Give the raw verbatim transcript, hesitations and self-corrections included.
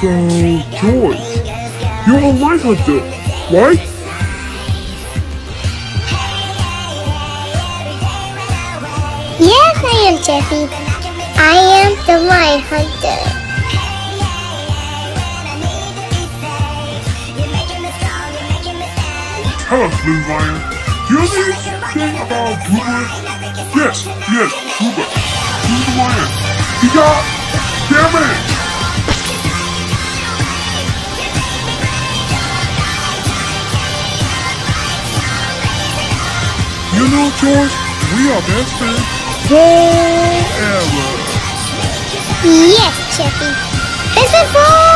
So, Joyce, you're a light hunter, right? Yes, I am Jeffy. I am the light hunter. Tell us, Blue Lion. Do you know anything about Bluebird? Yes, yes, Bluebird. Who's the lion? He got... Damn it! You know, George, we are best friends forever. Yes, Jeffy. Best friends forever.